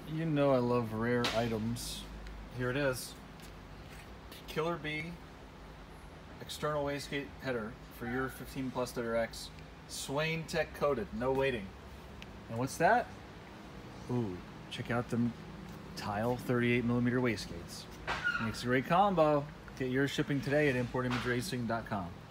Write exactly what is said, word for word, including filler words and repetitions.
You know I love rare items. Here it is. Killer Bee external wastegate header for your fifteen plus W X. Swain tech coated, no waiting. And what's that? Ooh, check out them tial thirty-eight millimeter wastegates. Makes a great combo. Get yours shipping today at import image racing dot com.